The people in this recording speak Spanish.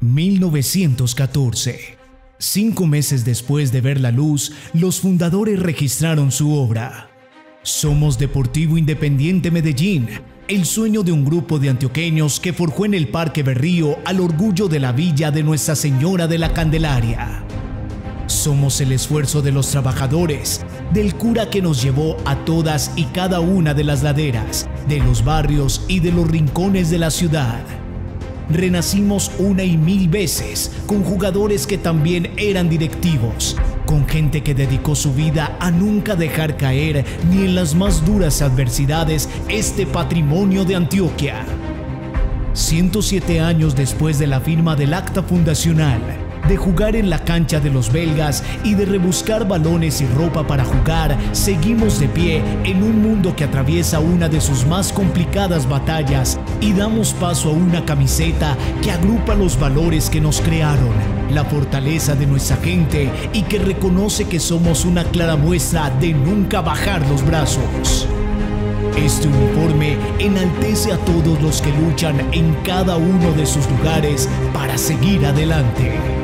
1914. 5 meses después de ver la luz, los fundadores registraron su obra. Somos Deportivo Independiente Medellín, el sueño de un grupo de antioqueños que forjó en el Parque Berrío al orgullo de la villa de Nuestra Señora de la Candelaria. Somos el esfuerzo de los trabajadores, del cura que nos llevó a todas y cada una de las laderas, de los barrios y de los rincones de la ciudad. Renacimos una y mil veces con jugadores que también eran directivos, con gente que dedicó su vida a nunca dejar caer ni en las más duras adversidades este patrimonio de Antioquia. 107 años después de la firma del acta fundacional, de jugar en la cancha de los belgas y de rebuscar balones y ropa para jugar, seguimos de pie en un mundo que atraviesa una de sus más complicadas batallas y damos paso a una camiseta que agrupa los valores que nos crearon, la fortaleza de nuestra gente y que reconoce que somos una clara muestra de nunca bajar los brazos. Este uniforme enaltece a todos los que luchan en cada uno de sus lugares para seguir adelante.